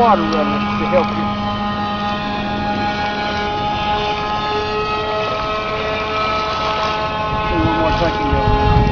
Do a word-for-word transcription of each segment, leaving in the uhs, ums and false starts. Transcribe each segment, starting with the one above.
water running to help you. See one more touching going on.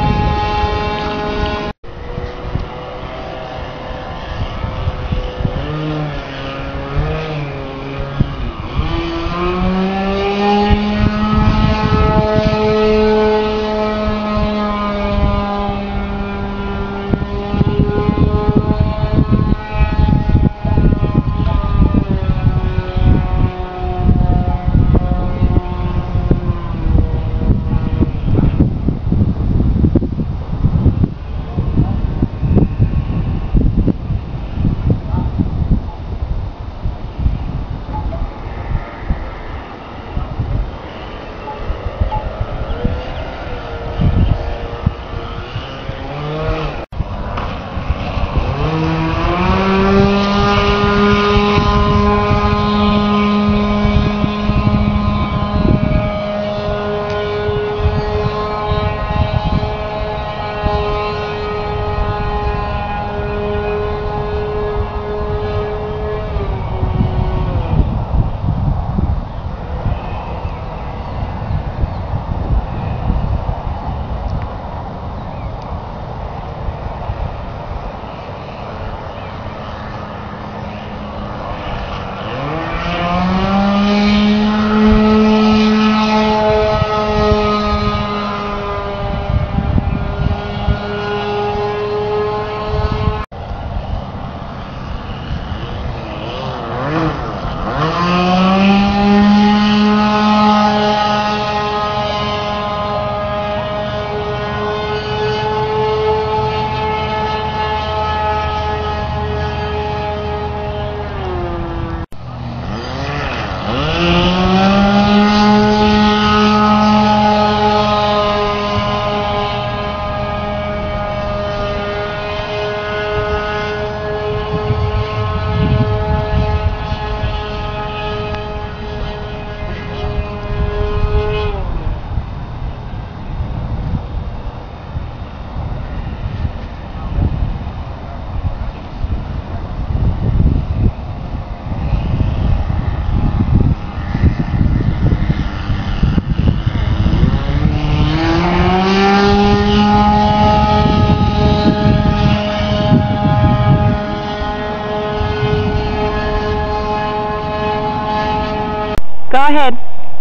Go ahead.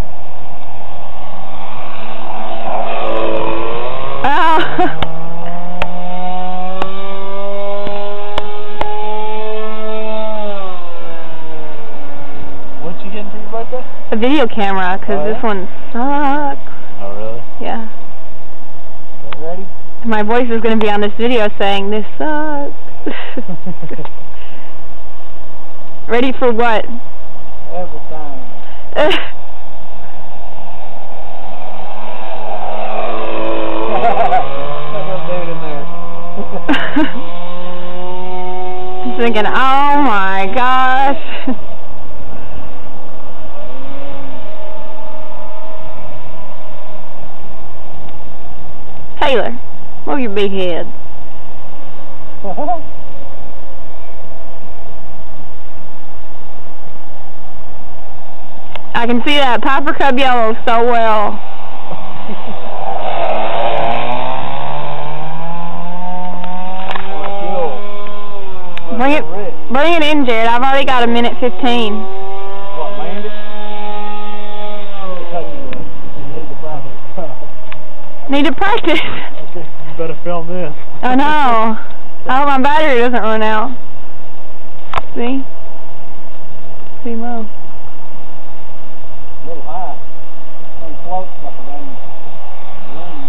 Oh. What'd you get for your birthday? A video camera, because oh, yeah? This one sucks. Oh, really? Yeah. Okay, ready? My voice is going to be on this video saying, this sucks. Ready for what? Every time. This thinking, oh my gosh. Taylor, move your big head. I can see that Piper Cub yellow so well. Bring it, bring it in, Jared. I've already got a minute fifteen. What, landed? Need to practice. Okay, you better film this. I know. I hope my battery doesn't run out. See? See, Mo. A little high. Thing floats like a dang balloon.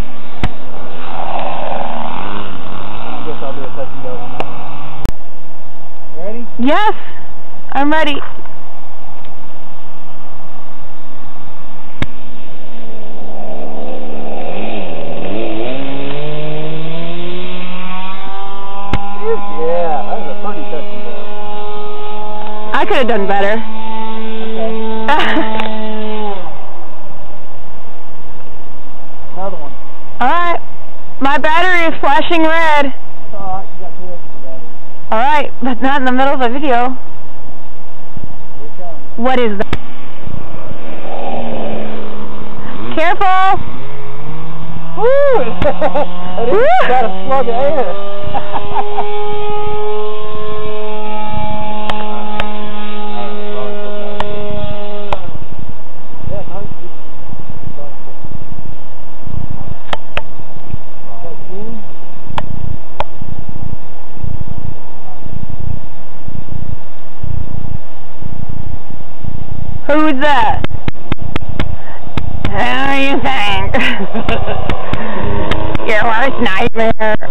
I guess I'll do a touch and go on that. Ready? Yes, I'm ready. Yeah, that was a pretty touch and go. I could have done better. Okay. Another one. Alright. My battery is flashing red. It's alright, you got two extra batteries. Alright, but not in the middle of the video. What is that? Careful! Woo! I just got a slug of air. Who's that? How do you think? Your worst nightmare.